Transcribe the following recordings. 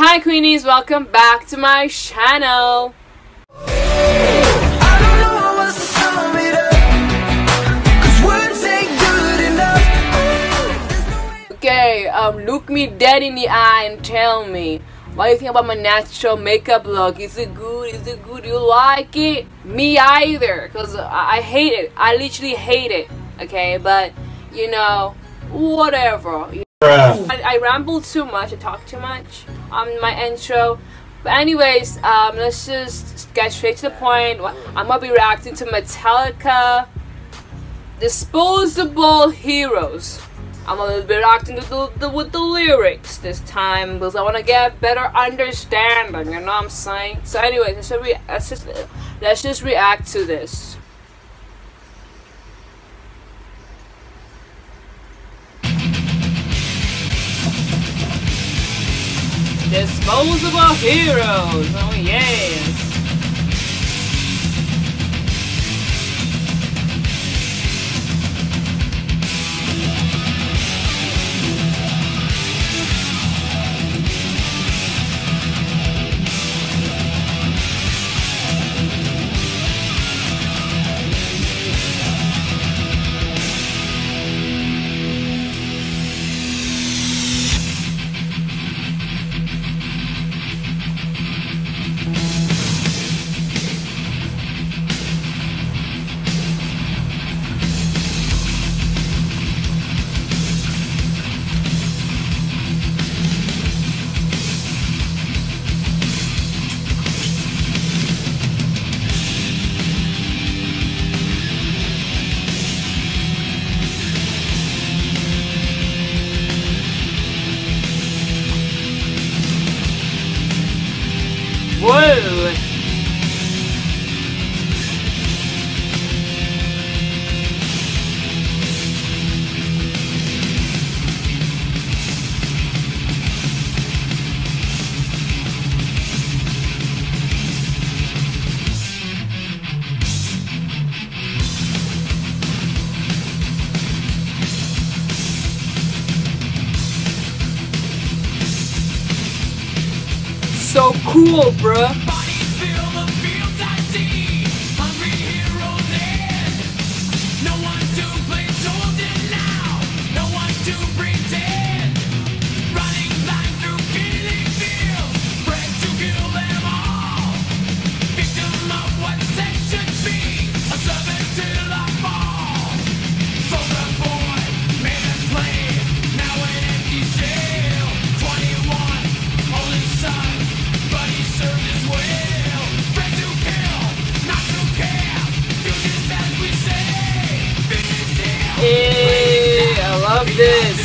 Hi Queenies, welcome back to my channel. Okay, look me dead in the eye and tell me, what do you think about my natural makeup look? Is it good? Is it good? You like it? Me either, because I hate it. I literally hate it. Okay, but you know, whatever. I ramble too much, I talk too much on my intro. But anyways, let's just get straight to the point. I'm gonna be reacting to Metallica-Disposable Heroes. I'm gonna be reacting to with the lyrics this time because I want to get a better understanding, you know what I'm saying? So anyways, let's just react to this. Disposable Heroes, oh yes. Whoa! So cool, bruh. Hey, I love this.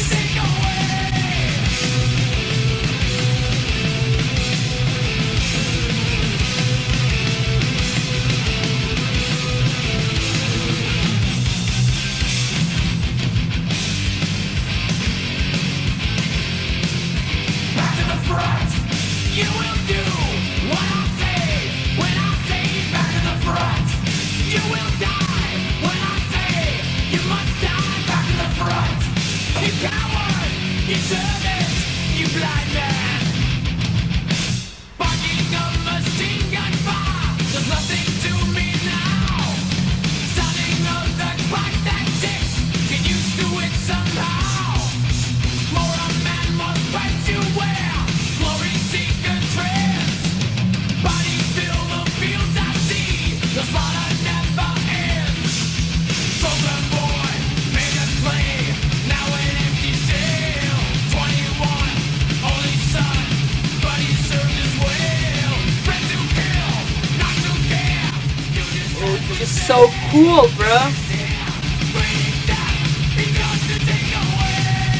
Back to the front. You will do what I say when I say back to the front. You will die when I say you must die. Back to the front. You coward, you servant, you blind man. Barking of machine gun fire does nothing to me now. Sounding of the clock that ticks, get used to it somehow. More a man must fight to wear. Glory seeker trends. Bodies fill the fields I see. The slaughter never ends. Program boy made us play. Now an empty cell. 21, only son, but he served his well. Friend to kill, not to care. You just Oh, this is so cool, bruh. Bringing death, he goes to take away.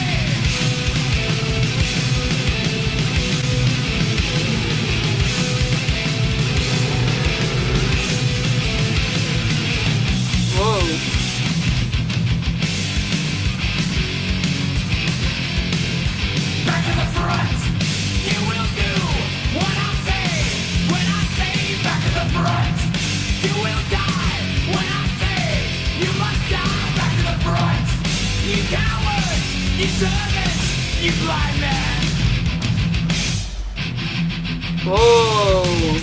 Whoa. Back to the front. You will do what I say when I say back to the front. You will die when I say you must die. Back to the front. You coward, you servant, you blind man. Whoa.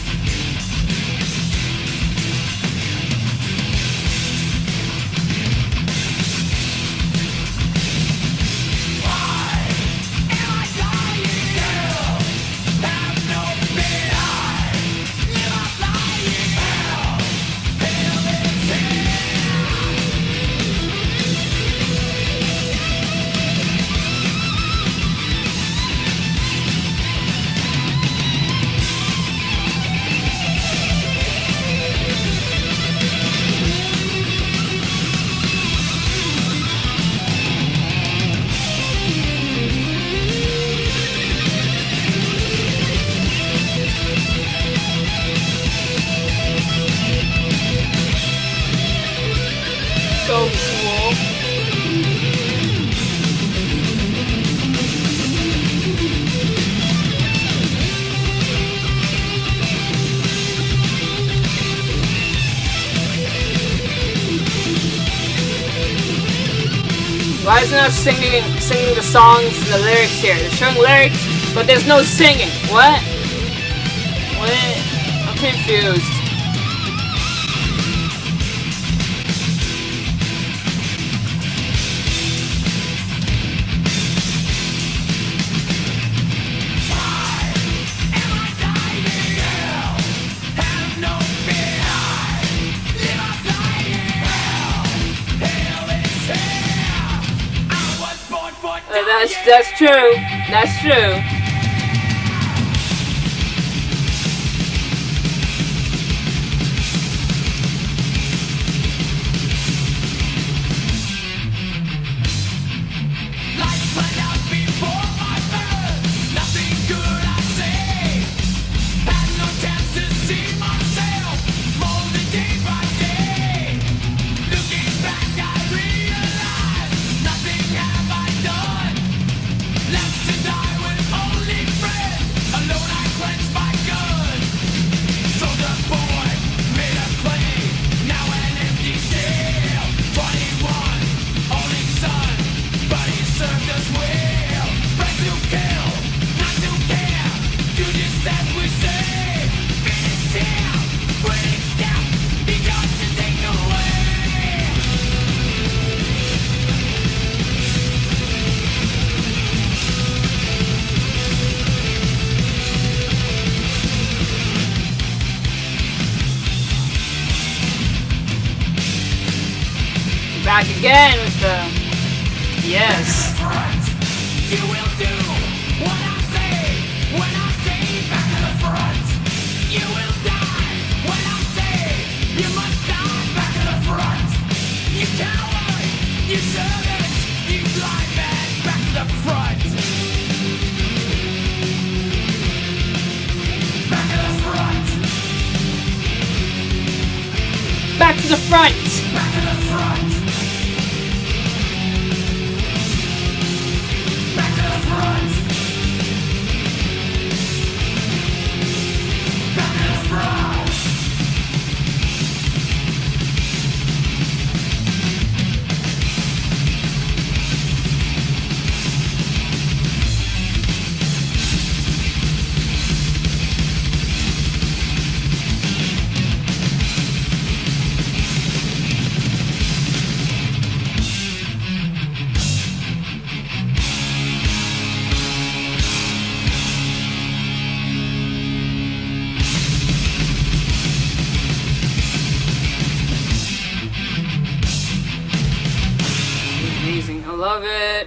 So cool. Why is it not singing the songs and the lyrics here? They're showing lyrics, but there's no singing. What? What? I'm confused. That's true. That's true. Back again with the yes. You will do what I say when I say back to the front. You will die when I say you must die back to the front. You coward, you servant, you blind man, back to the front. Back to the front. Back to the front. Back to the front. I love it.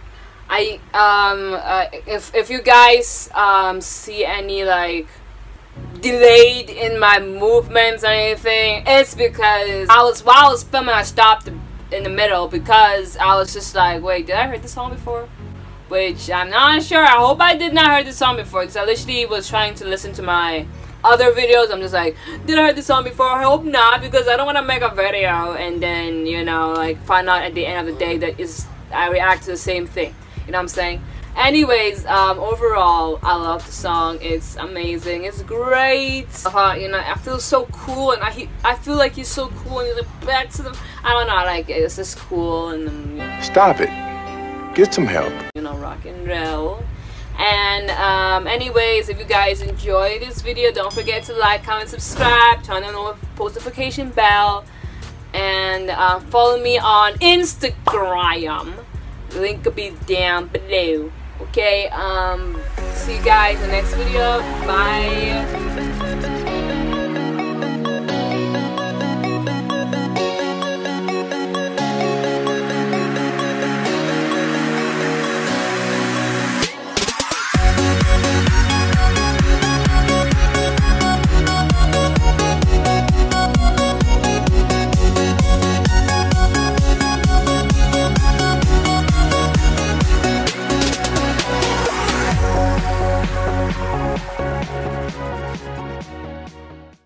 If you guys see any like delayed in my movements or anything, it's because while I was filming, I stopped in the middle because I was just like, wait, did I hear this song before? Which I'm not sure. I hope I did not hear this song before, because I literally was trying to listen to my other videos. I'm just like, did I hear this song before? I hope not, because I don't want to make a video and then, you know, like find out at the end of the day that I react to the same thing. You know what I'm saying? Anyways, overall, I love the song. It's amazing. It's great. You know, I feel so cool, and I feel like he's so cool, and he's like back to the. I don't know. Like it's just cool, and then, you know, Stop it. Get some help. You know, rock and roll. And anyways, if you guys enjoy this video, don't forget to like, comment, subscribe, turn on the post notification bell, and follow me on Instagram. The link will be down below. Okay, see you guys in the next video. Bye.